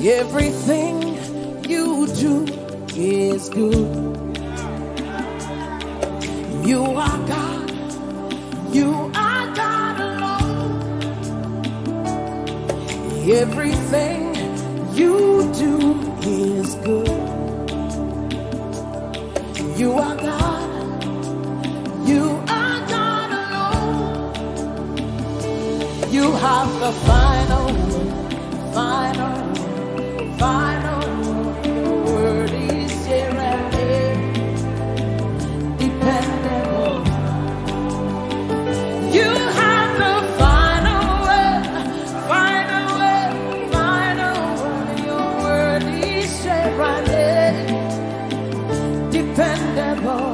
Everything you do is good. You are God. You are God alone. Everything you do is good. You are God. You are God alone. You have the final word, final word, final word. Your word is here and here, dependable. You have the final word, final word, final word. Your word is here and here, dependable.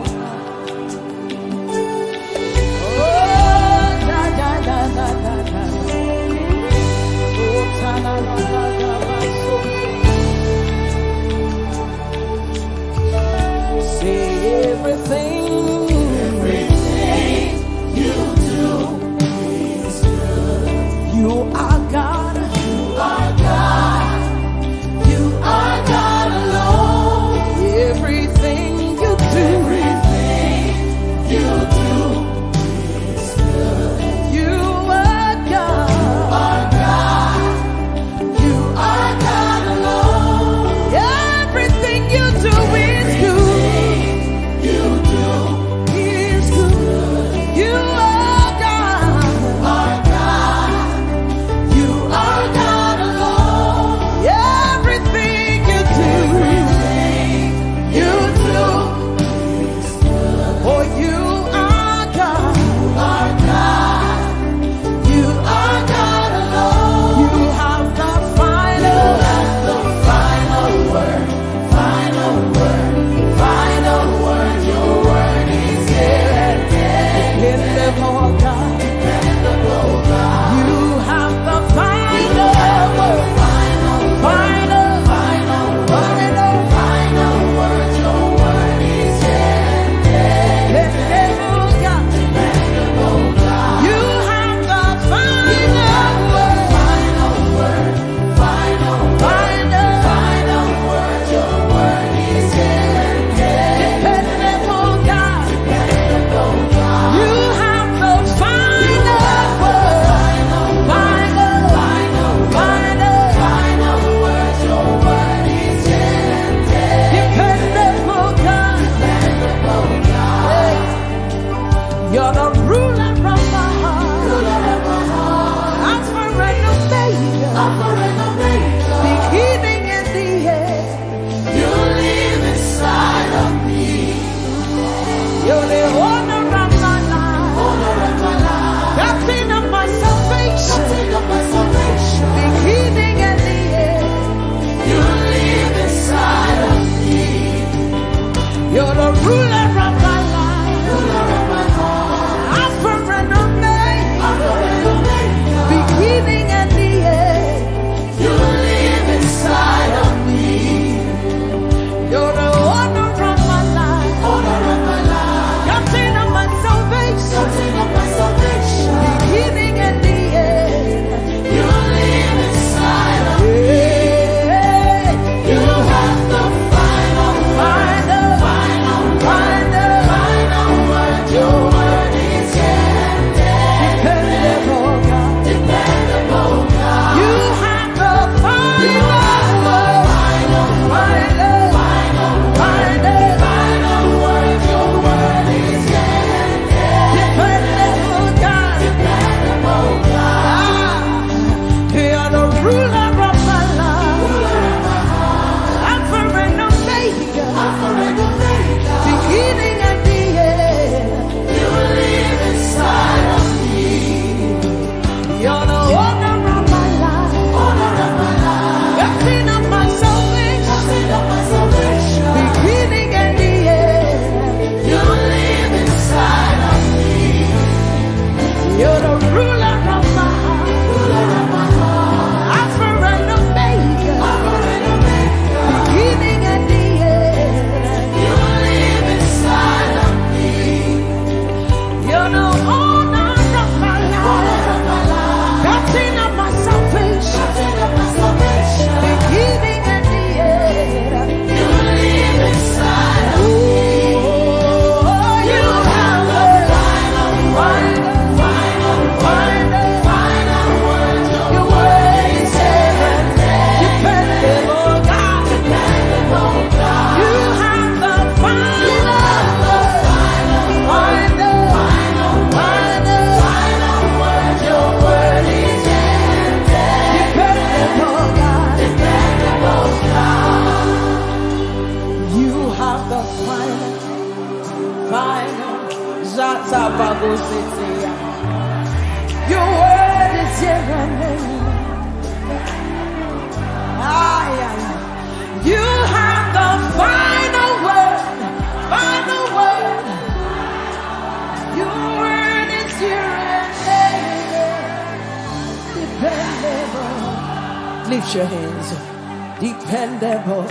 dependable. Lift your hands. Dependable.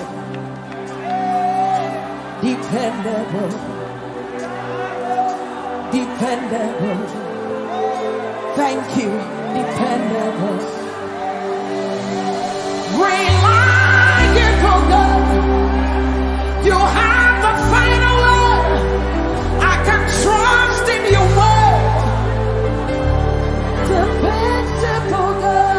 Dependable. Dependable. Thank you. Dependable. Reliable God. You have the final word. I can trust in your word. Dependable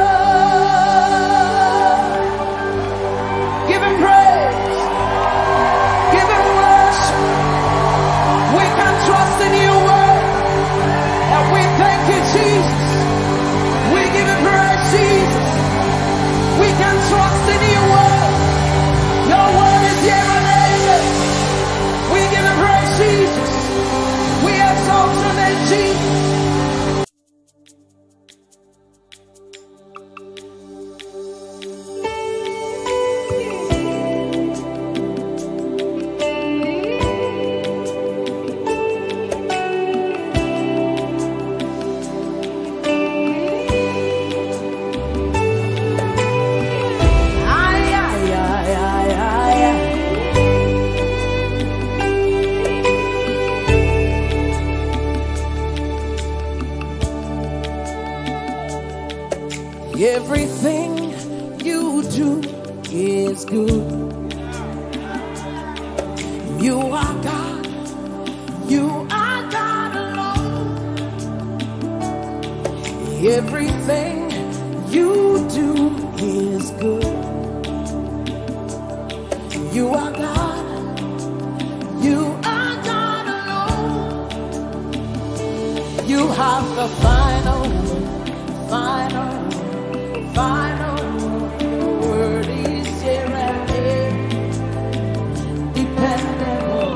God. Give him praise. Give him worship. We can trust in your word. And we thank you, Jesus. We give him praise, Jesus. We can trust in your word. Your word is here and amen. We give him praise, Jesus. We exalt your name, Jesus. Everything you do is good. You are God. You are God alone. Everything you do is good. You are God. You are God alone. You have the final word is here and here. Dependable.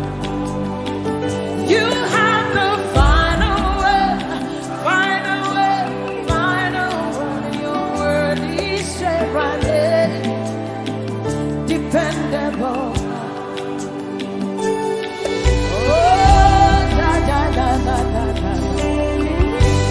You have the final word. Your word is here and here. Dependable. Oh, da da da da da da.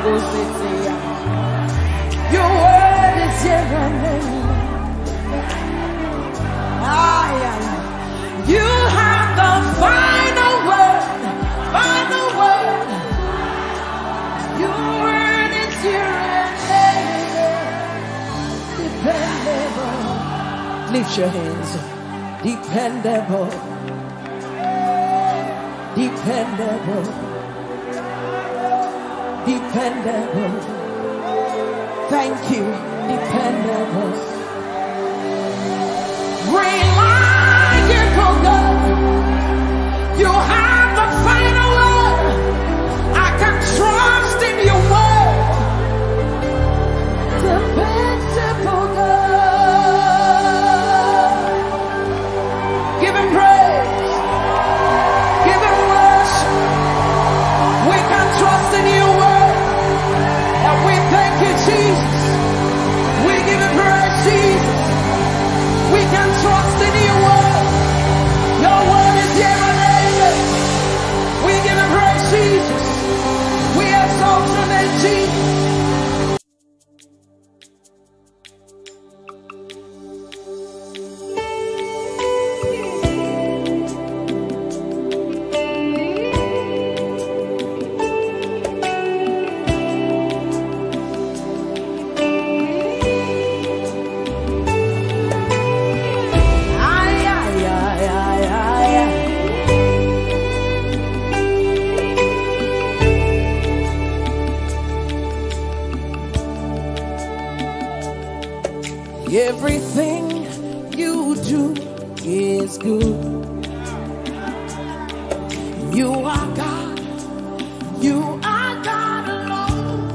Your word is here and there. You have the final word, final word. Your word is here and there. Dependable. Lift your hands. Dependable. Dependable. Dependable. Thank you. Dependable. Reliable God. You have the final word. I can trust in your word. Dependable God. Give him praise. Give him worship. We can trust in your word. And we thank you, Jesus. We give him praise, Jesus. We can trust in your word. Your word is here and amen. We give him praise, Jesus. We exalt your name, Jesus. Everything you do is good. You are God. You are God alone.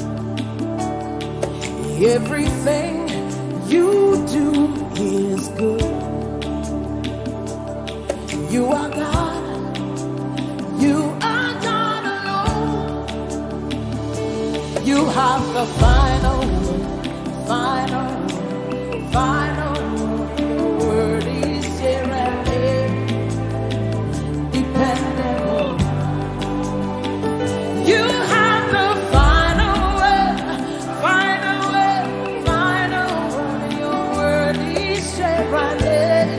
Everything you do is good. You are God. You are God alone. You have the final word is here and there. Dependable. You have the final word. Your word is here and there.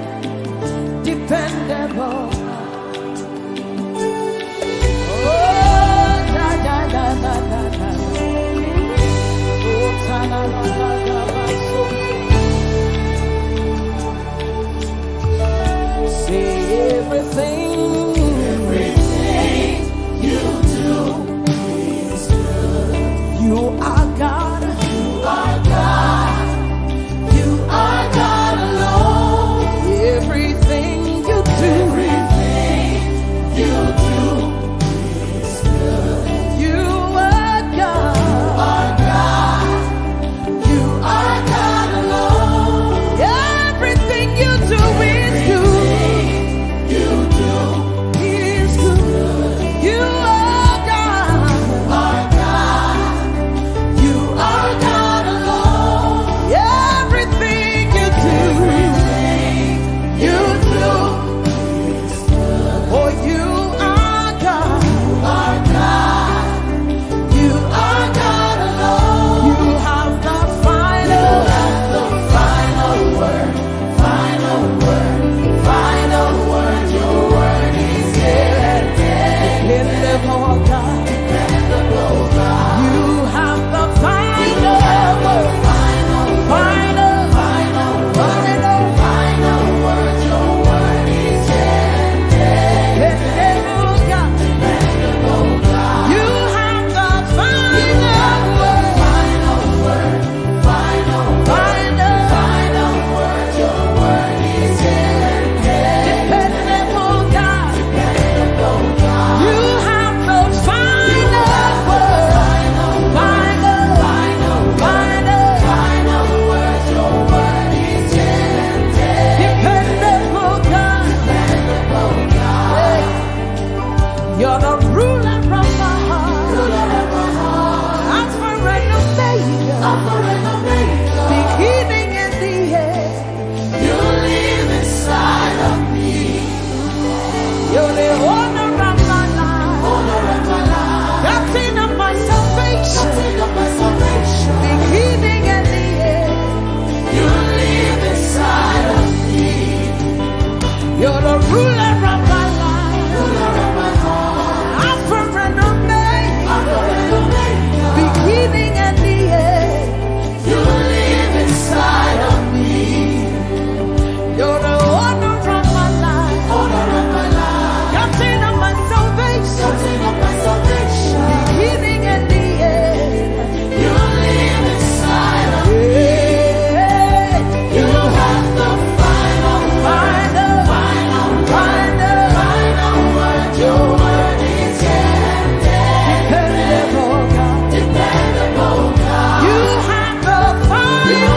Dependable. Oh, da da da da da da. Oh, ta la la la la. Everything you do is good. You are God. You are God. You are God alone. Everything you do is good. You are God. You are God alone. Everything you do is good. You do You're the ruler of my life. Alpha and Omega. Beginning and the end. You live inside of me. You're the owner of my life. Captain of my salvation. Beginning and the end. You live inside of me. You have the final word. Your word is dependable God. Dependable God. You have the final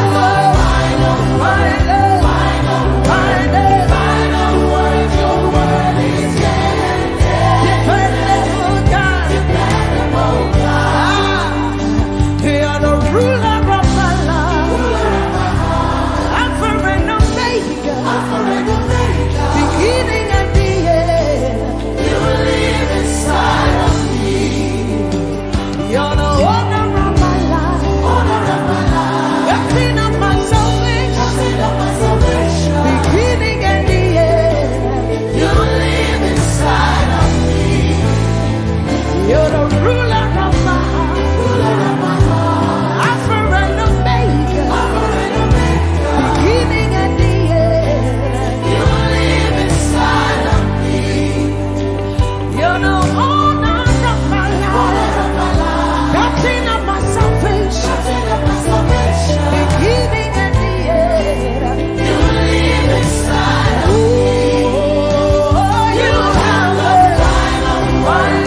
word. Your word is dependable God. Dependable God. You're the ruler of my life. Alpha and Omega. Beginning and the end. You live inside of me. You're the owner of my life. Captain of my salvation. Beginning and the end. You live inside of me. You're the ruler of my heart. Alpha and Omega. Beginning and the end. You live inside of me. You're the owner of my life. Captain of my salvation. Beginning and the end. You live inside of me. You have the final word.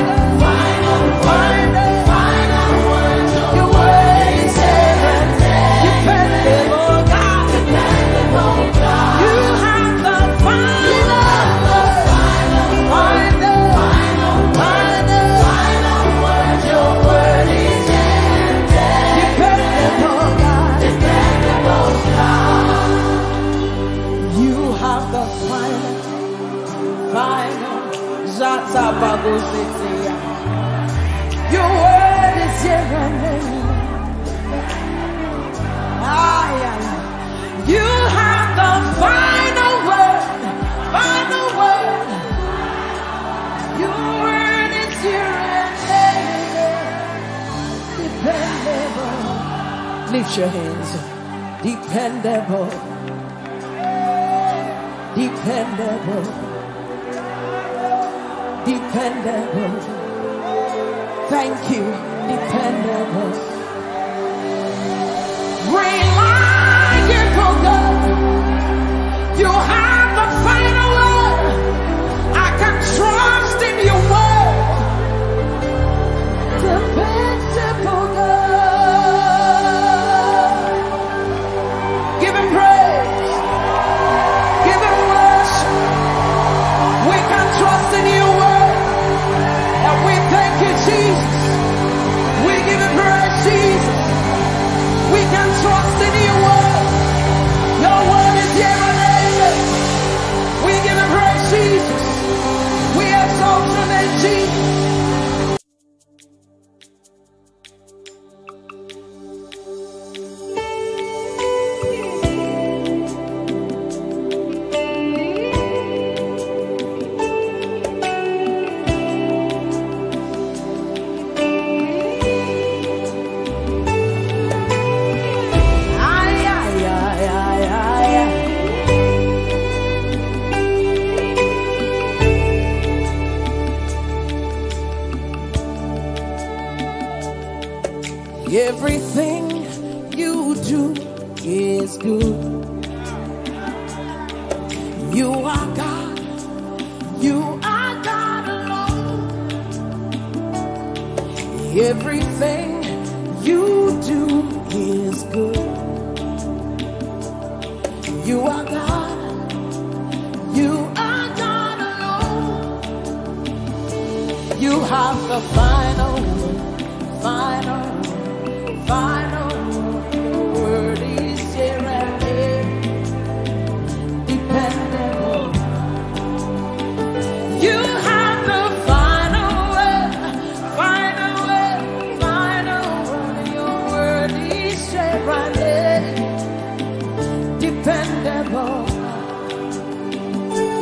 Your word is dependable God. You have the final word. Your word is dependable God. You have the final. Zatabagosetea. Your word is here and there. You have the final word. Final word. Your word is here and there. Dependable. Lift your hands. Dependable. Dependable. Dependable. Thank you. Dependable. Reliable God. You have the final word. I can trust in your word. Dependable God. Give him praise. Give him worship. We can trust in your word. And we thank you, Jesus. We give him praise, Jesus. We can trust in your word. Your word is here and there. We give him praise, Jesus. We exalt your name, Jesus. Everything you do is good. You are God. You are God alone. Everything you do is good. You are God. You are God alone. You have the final word. Final word is here and there. Dependable. You have the final word. Your word is here and there. Dependable.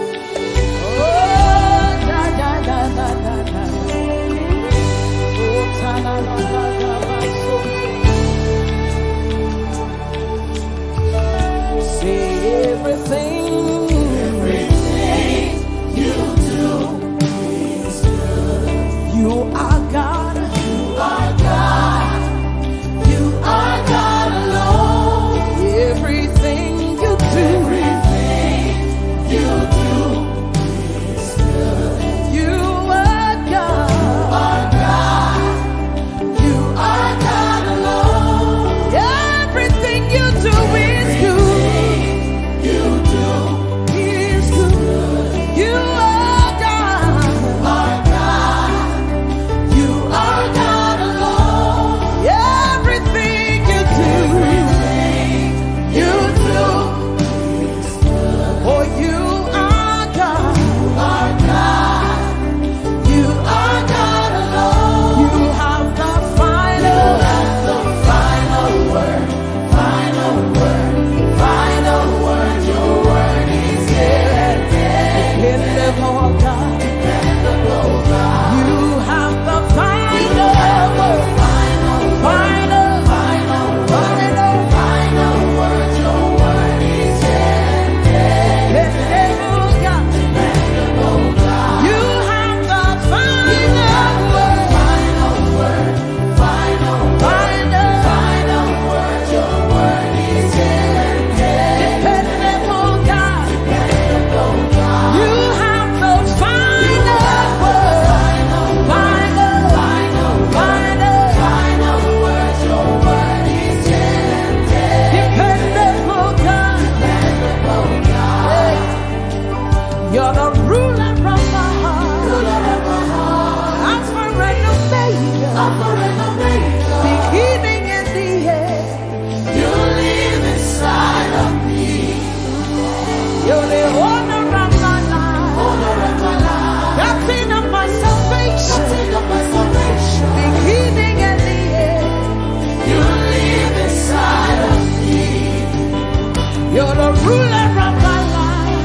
You're the ruler of my heart. Alpha and Omega. Beginning and the end. You live inside of me. You're the owner of my life. Captain of my salvation. Beginning and the end. You live inside of me. You're the ruler of my life.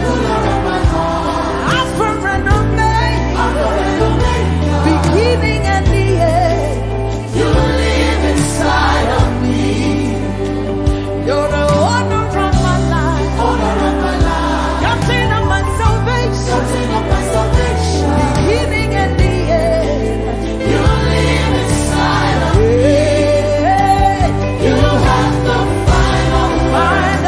Alpha and Omega. Beginning and the end. You live inside of me. You're the owner of my life. Captain of my salvation. Beginning and the end. You live inside of me. You have the final word.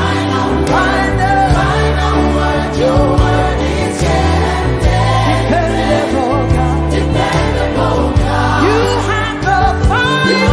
Your word is Dependable God. dependable, God. You have the final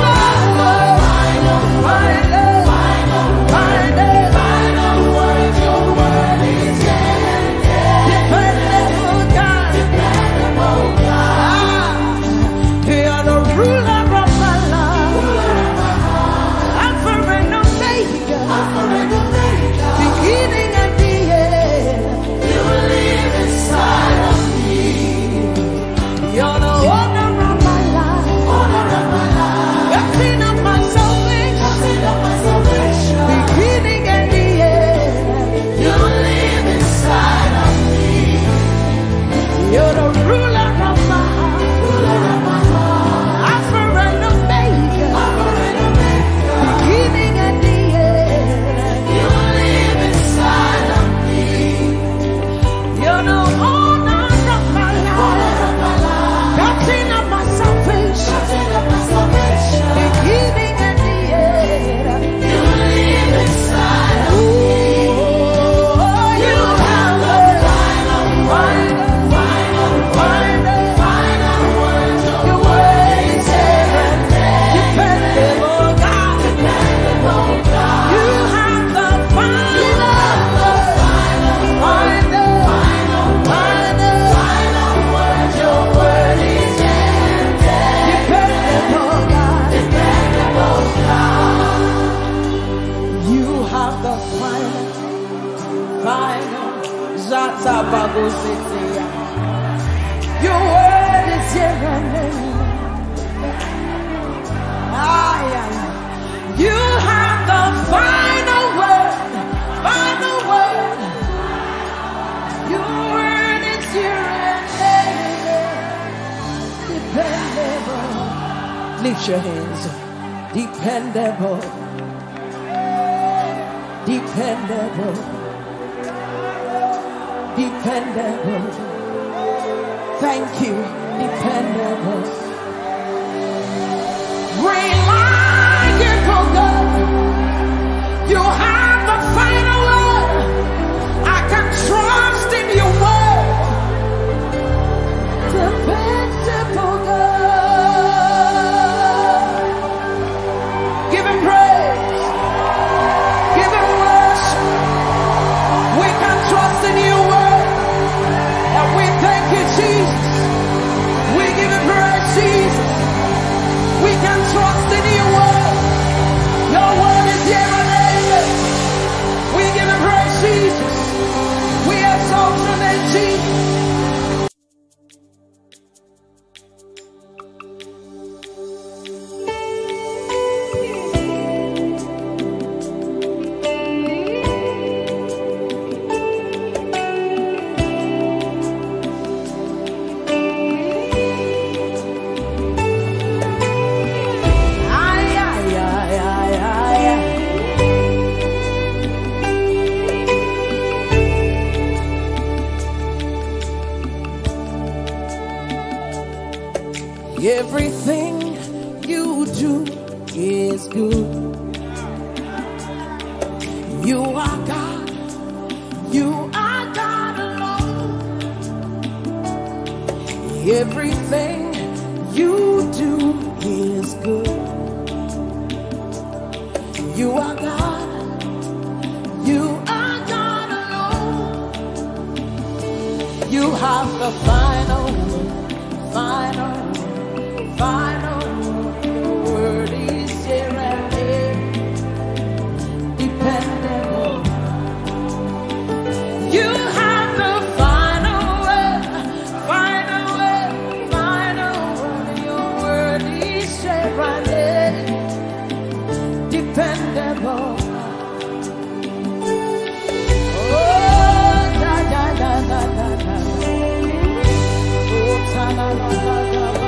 word. Your word is dependable God. dependable, God. You're the ruler of my life. Alpha and Omega. Beginning and the end. You live inside of me. You're the owner of my life. Captain of my salvation. Beginning and the end. You live inside of me. You're the ruler of my heart. Alpha and Omega. Beginning and the end. You live inside of me. You're the owner of my life. Captain of my salvation. Beginning and the end. You live inside of me. Oh, you have the final Final word. Your word is dependable God. Dependable, God. You have the final word. Your word is dependable God. dependable, God. You have the final. Zatabagosetea. Your word is here and you have the final word. Final word. Your word is here and dependable. Lift your hands. Dependable. Dependable. Dependable. Thank you. Dependable. Reliable God. You have the final word. I can trust in your word. Dependable God. Give him praise. Give him worship. We can trust in your word. And we thank you, Jesus. We give him praise, Jesus. We can trust in your word. Your word is here and amen. We give him praise, Jesus. We exalt your name, Jesus. Everything you do is good. You are God. You are God alone. Everything you do is good. You are God. You are God alone. You have the final word. Your word is here and here, dependable. You have the final word. Your word is here and here, dependable. Oh, da da da da da da. Oh, ta la la la la.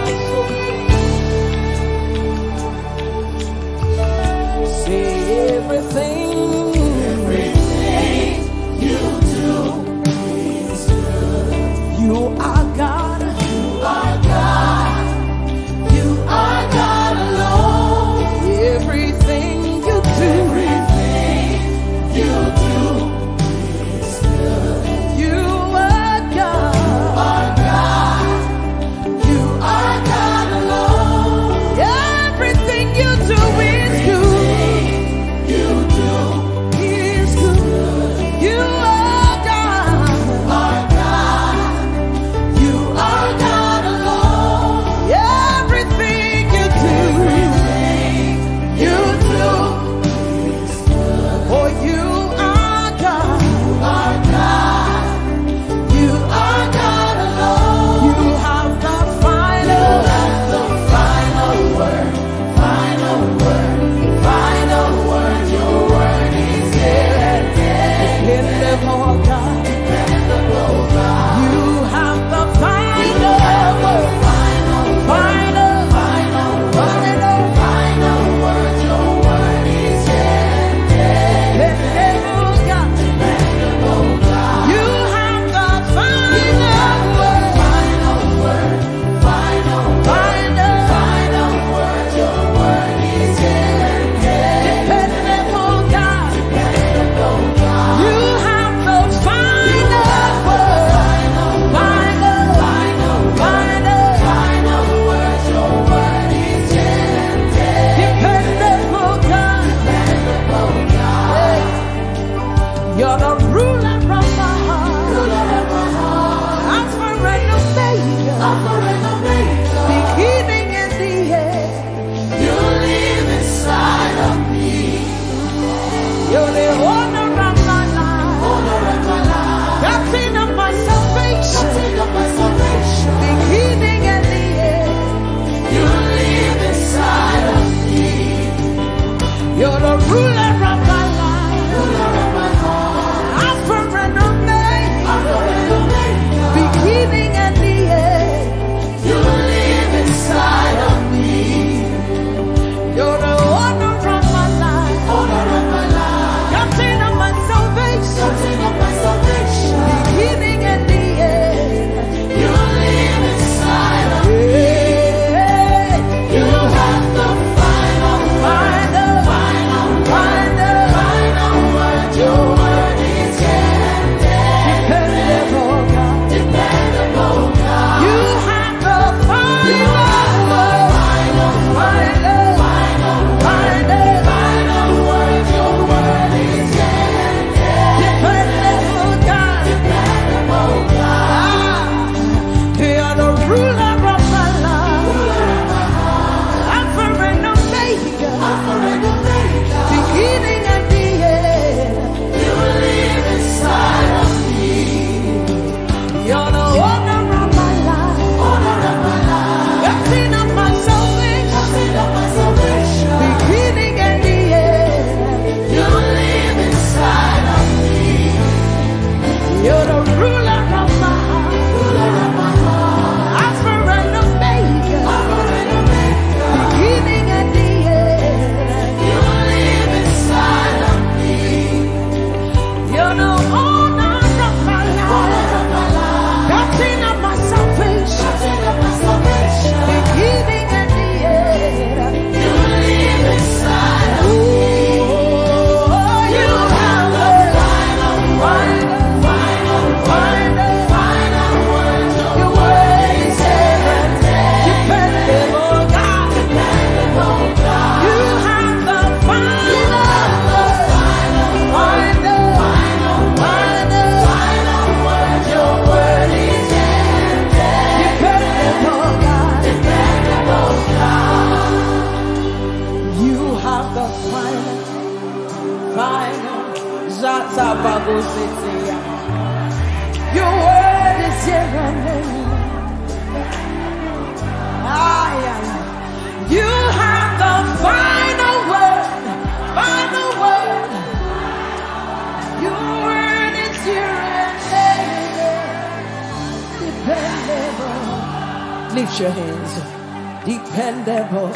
Lift your hands. Dependable.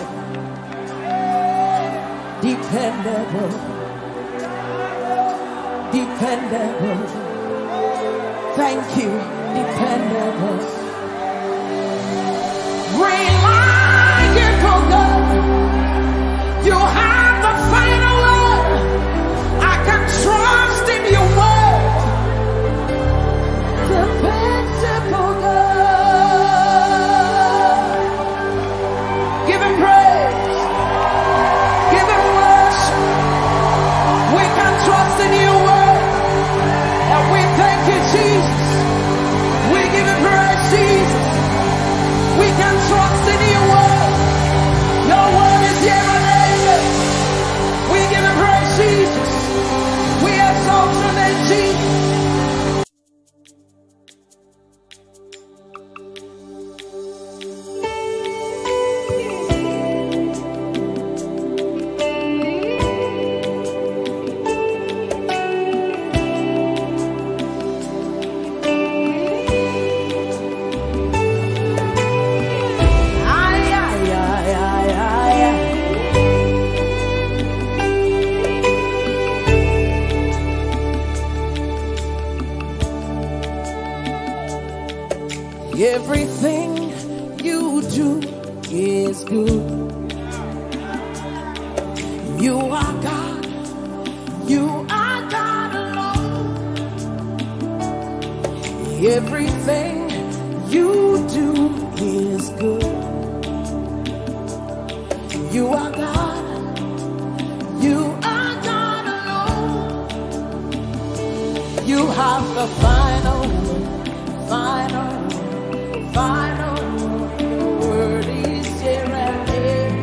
Dependable. Dependable. Thank you. Dependable. Reliable God. You have the final word. I can trust in your word. Dependable God. Give him praise. Give him worship. We can trust in your word. And we thank you, Jesus. We give him praise, Jesus. We can trust in your word. Your word is here and amen. We give him praise, Jesus. We exalt your name, Jesus. Everything you do is good. You are God. You are God alone. Everything you do is good. You are God. You are God alone. You have the final your word is here and here.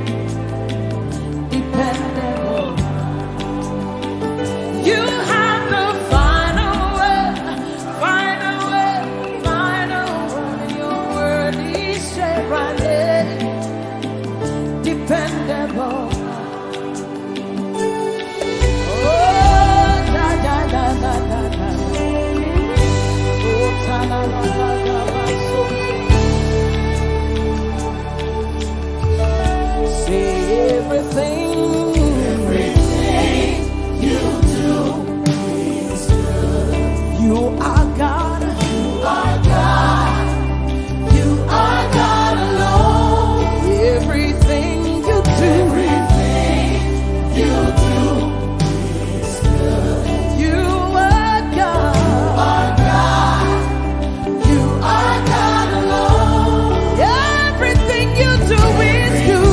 Dependable. You have the final word. Your word is here and here. Dependable. Oh, da da da da da da. Oh, ta la la la la. Everything you do is good. You are God. You are God. You are God alone. Everything you do is good. You are God. You are God alone. Everything you do is good.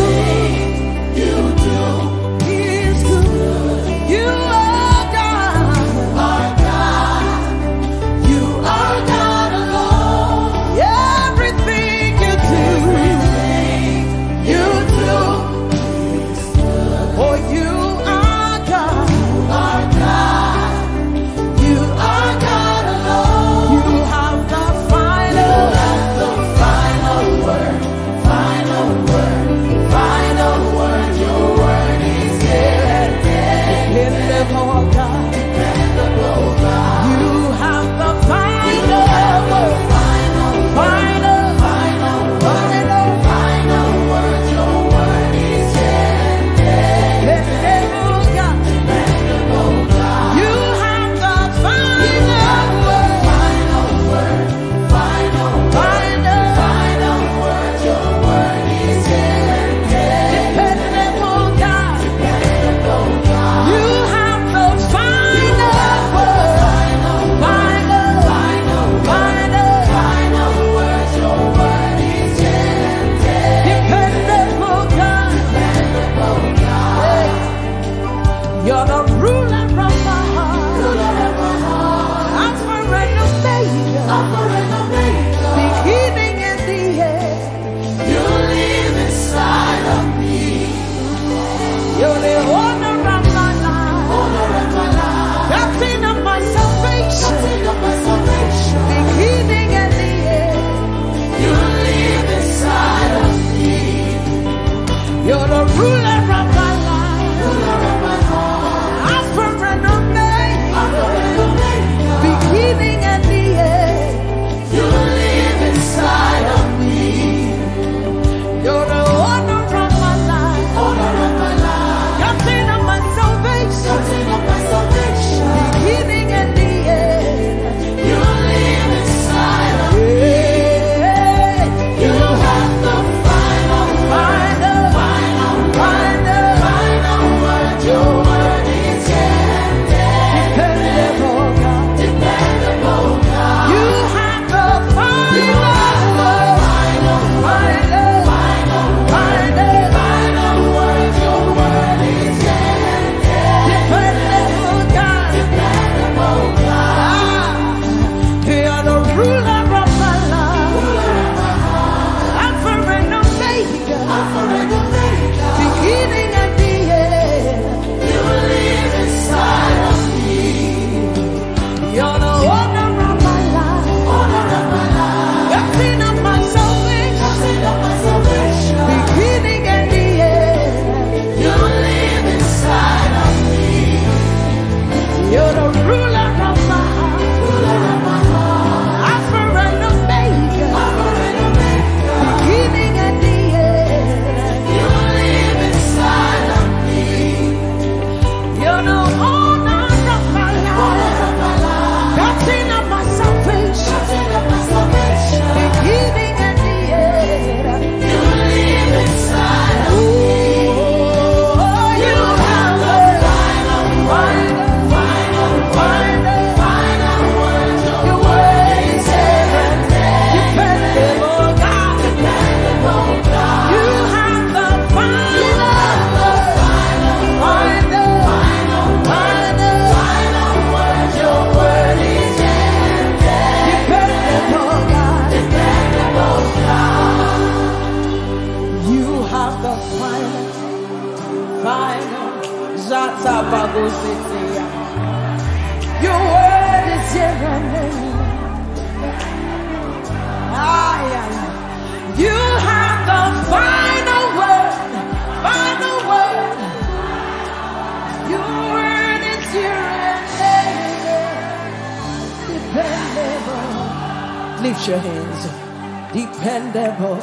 Lift your hands. Dependable.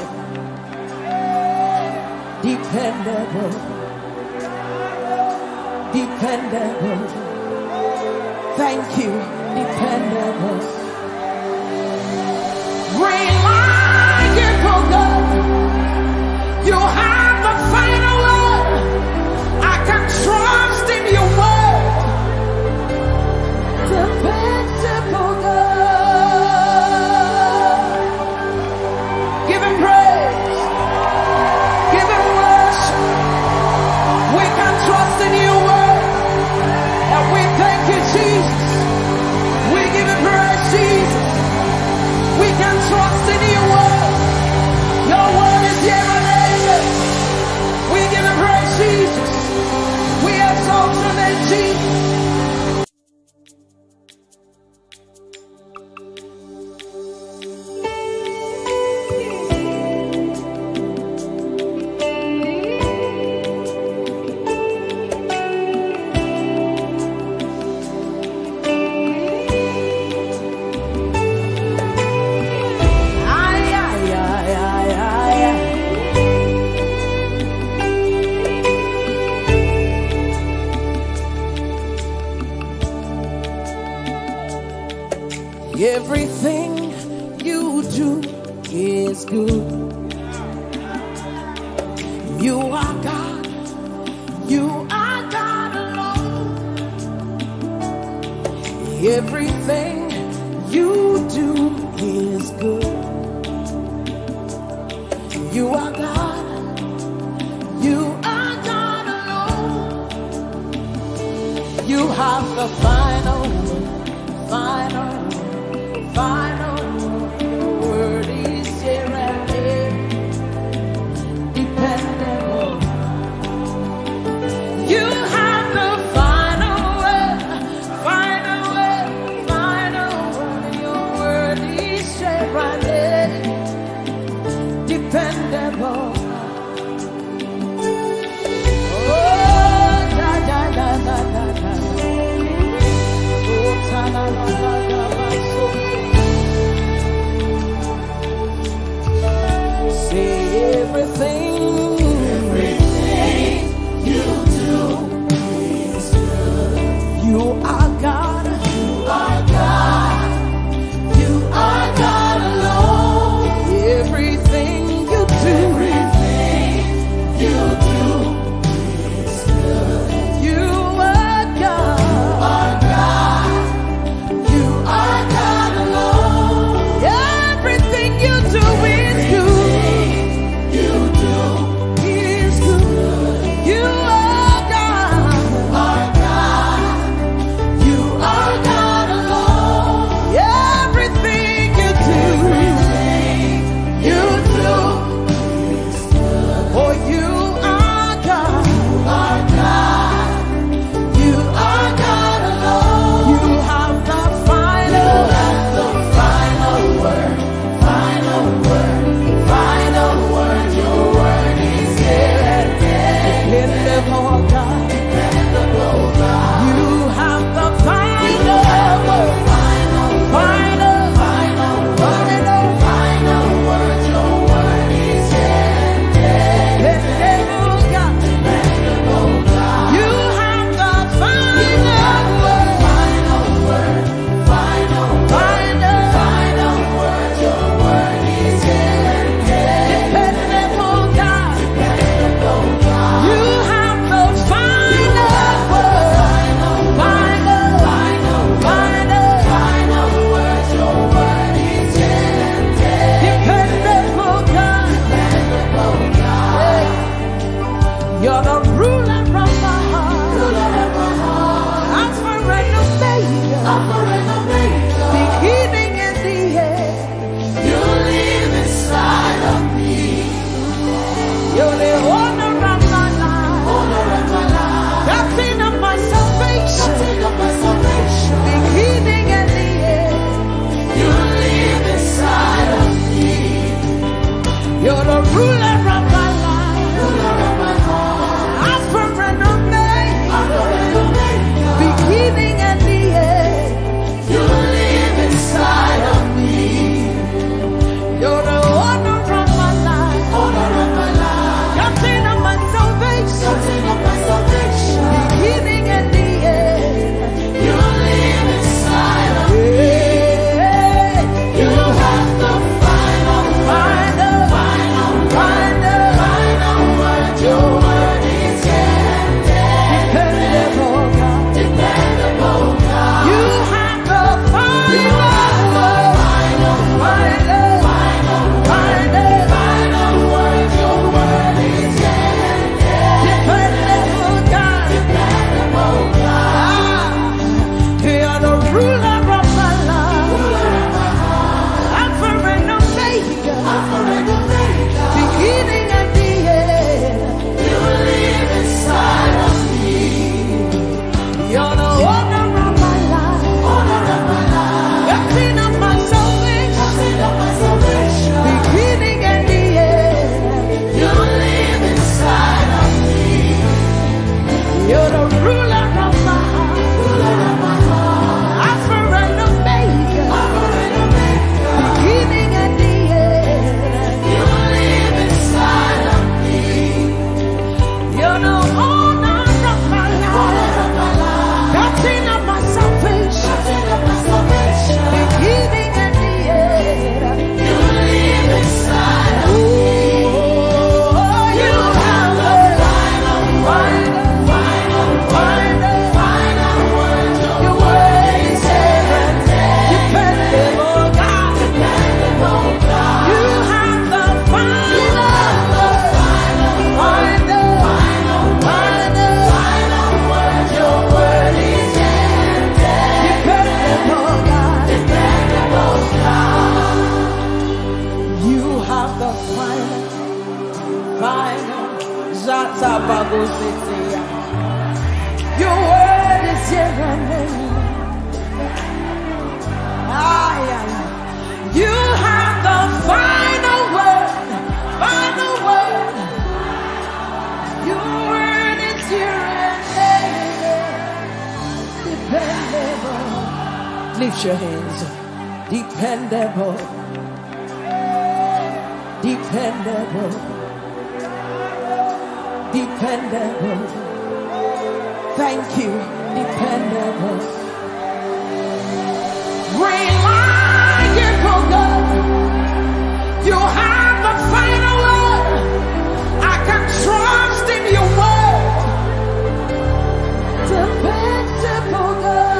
Dependable. Dependable. Thank you. Dependable. Reliable God. You have the final word. I can trust in your word. Dependable God. Give him praise. Give him worship. We can trust in your word. And we thank you, Jesus. We give him praise, Jesus. We can trust in your word. Your word is here and amen. We give him praise, Jesus. We exalt your name, Jesus. Everything you do is good. You are God. You are God alone. Everything you do is good. You are God. You are God alone. You have the final word is here and here. Dependable. You have the final word. Your word is here and here. Dependable. Oh, da da da da da da. Oh, ta la la la la la. Your word is here and you have the final word, final word. Your word is here and dependable. Lift your hands. Dependable. Dependable. Dependable. Thank you. Dependable. Reliable God. You have the final word. I can trust in your word. Dependable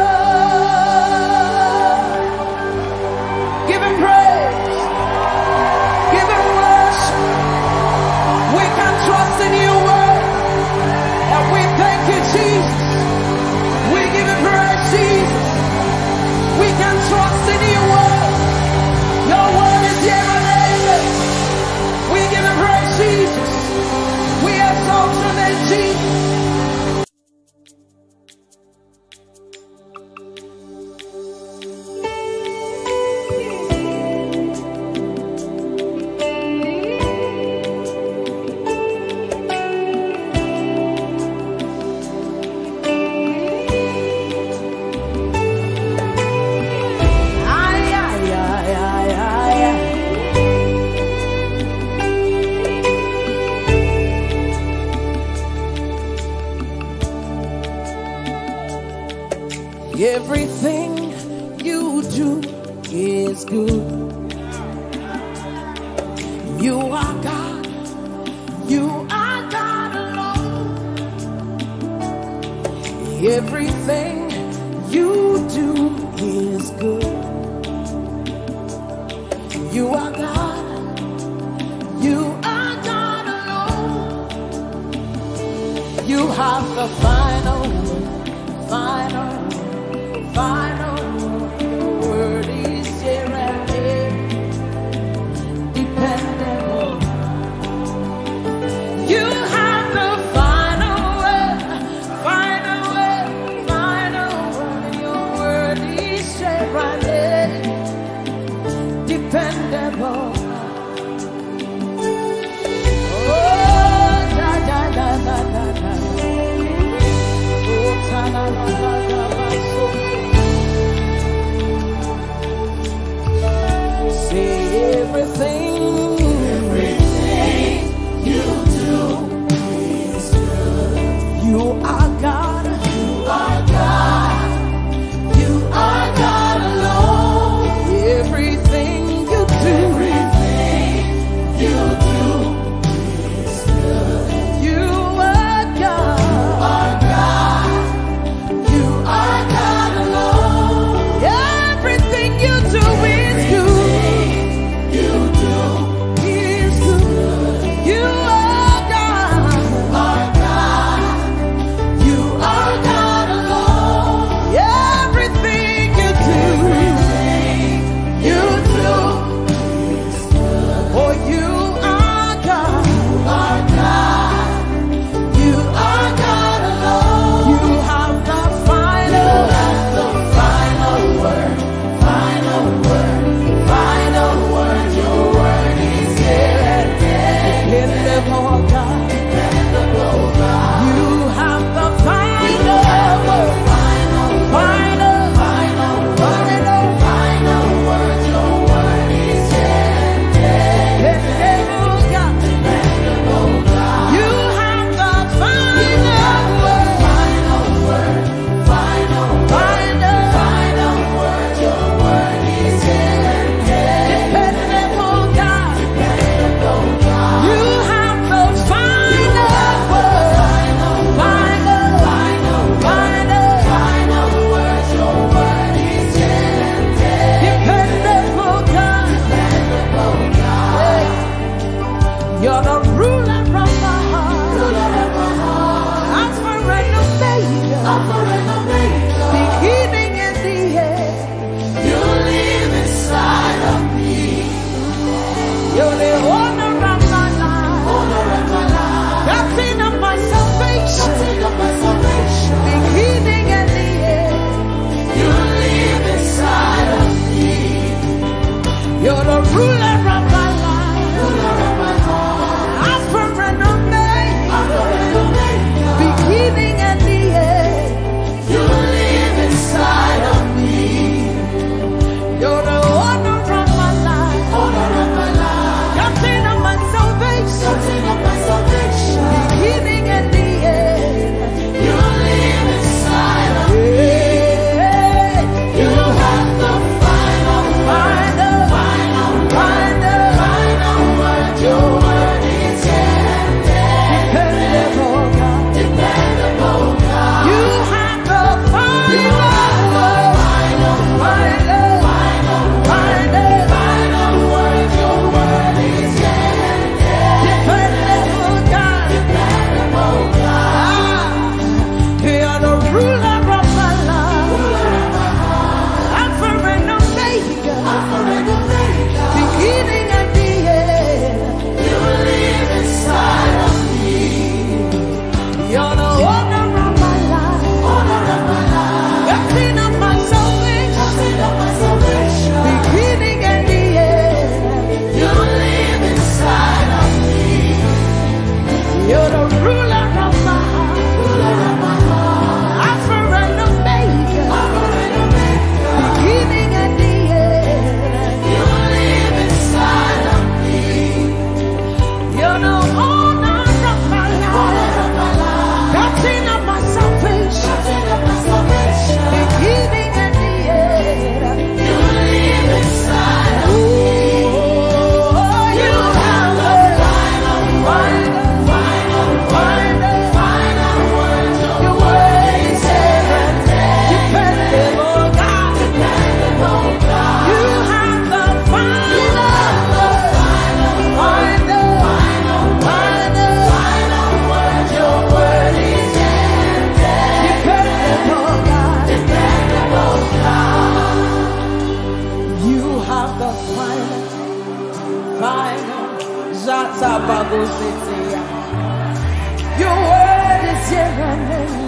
God. Give him praise. Give him worship. We can trust in your word. And we thank you, Jesus. We give him praise, Jesus. We can trust in your word. Your word is here and amen. We give him praise, Jesus. We exalt your name, Jesus. Everything you do is good. You are God. You are God alone. Everything you do is good. You are God. You are God alone. You have the final word is here and dependable. You have the final word. Your word is here and dependable. Oh, da da da da da da. Oh, ta la la la la. Everything you do is good. You are God. You are God. You are God alone. Everything you do is good. You are God. You are God. You ruler of my life. Alpha and Omega. Beginning and the end. You live inside of me. You're the owner of my life. Captain of my salvation. Beginning and the end. You live inside of me. You have the final word. Your word is Dependable God. dependable, God. You have the final word. Your word is dependable God. dependable, God. You are the ruler of my life. Alpha and Omega. Beginning and the end. You live inside of me. You're the owner of my life. Captain of my salvation. Beginning and the end. You live inside of me. You're the ruler of my heart. Alpha and Omega. Beginning and the end. You live inside of me. You're the owner of my life. Captain of my salvation. Beginning and the end. You live inside of me. Oh, you have the final word. Your word is dependable God. Dependable, God. You have the final Final word. Your word is dependable God. dependable, God. You have the final. Zatabagosetea. Your word is here and there.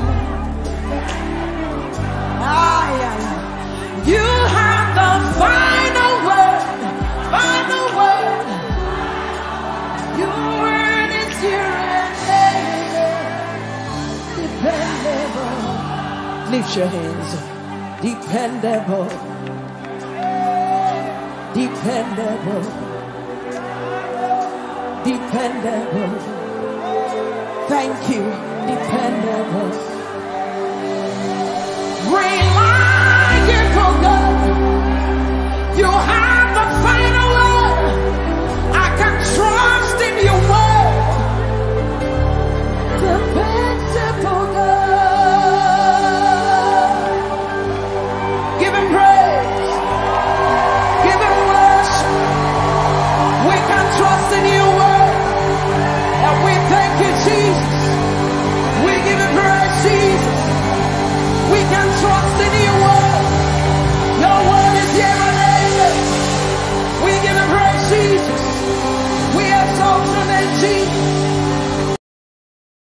You have the final word. Final word. Your word is here and there. Dependable. Lift your hands. Dependable. Dependable. Dependable. Thank you. Dependable. Reliable.